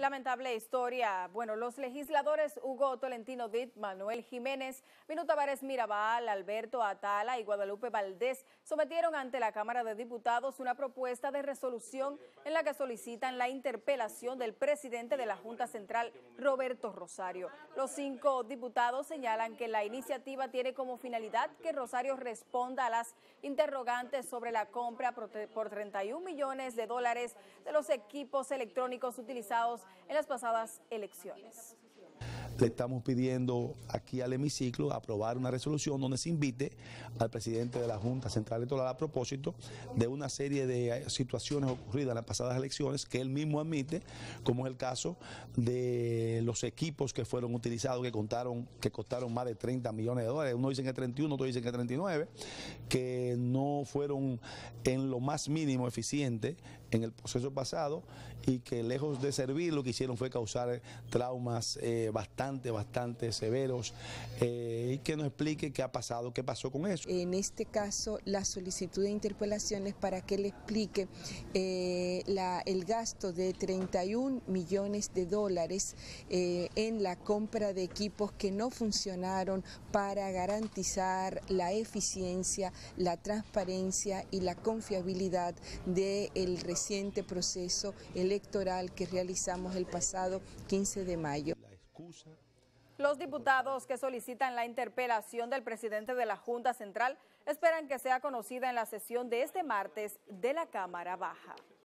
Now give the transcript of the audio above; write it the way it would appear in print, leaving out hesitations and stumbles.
Lamentable historia. Bueno, los legisladores Hugo Tolentino Dit, Manuel Jiménez, Minuto Tavares Mirabal, Alberto Atala y Guadalupe Valdés sometieron ante la Cámara de Diputados una propuesta de resolución en la que solicitan la interpelación del presidente de la Junta Central, Roberto Rosario. Los 5 diputados señalan que la iniciativa tiene como finalidad que Rosario responda a las interrogantes sobre la compra por 31 millones de dólares de los equipos electrónicos utilizados en las pasadas elecciones. Le estamos pidiendo aquí al hemiciclo aprobar una resolución donde se invite al presidente de la Junta Central Electoral a propósito de una serie de situaciones ocurridas en las pasadas elecciones que él mismo admite, como es el caso de los equipos que fueron utilizados, que costaron más de 30 millones de dólares. Uno dicen que 31, otro dicen que 39, que no fueron en lo más mínimo eficientes en el proceso pasado y que lejos de servir lo que hicieron fue causar traumas bastante severos, y que nos explique qué ha pasado, qué pasó con eso. En este caso, la solicitud de interpelación es para que le explique el gasto de 31 millones de dólares en la compra de equipos que no funcionaron para garantizar la eficiencia, la transparencia y la confiabilidad del reciente proceso electoral que realizamos el pasado 15 de mayo. Los diputados que solicitan la interpelación del presidente de la Junta Central esperan que sea conocida en la sesión de este martes de la Cámara Baja.